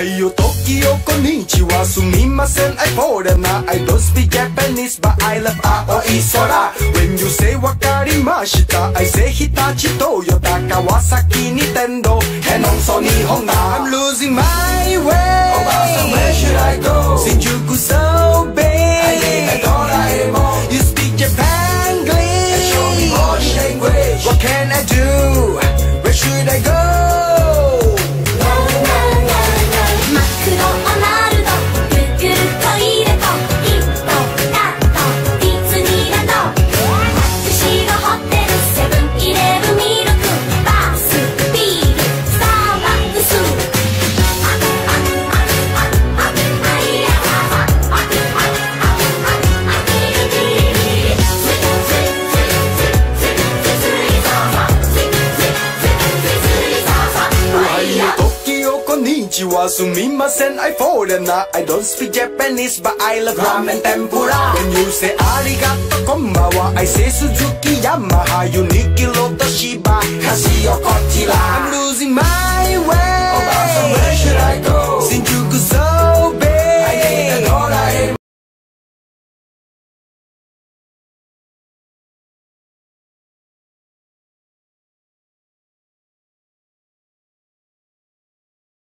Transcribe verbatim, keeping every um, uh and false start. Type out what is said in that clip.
Ohayo, Tokyo, konnichiwa, sumimasen, I foreigner. I don't speak Japanese, but I love Aoi Sora. When you say wakarimashita, I say Hitachi, Toyota, Kawasaki, Nintendo, and also Nihonga. I'm losing my way. Oh, where should I go? Shinjuku so big. I need a Doraemon. You speak Japanese. And show me more language. What can I do? Where should I go? Sumimasen, I foreigner. I don't speak Japanese, but I love ramen tempura. When you say arigato konbawa, I say Suzuki Yamaha, Uniqlo Toshiba, Casio Kochira. I'm losing my way. Oh, so where should I go?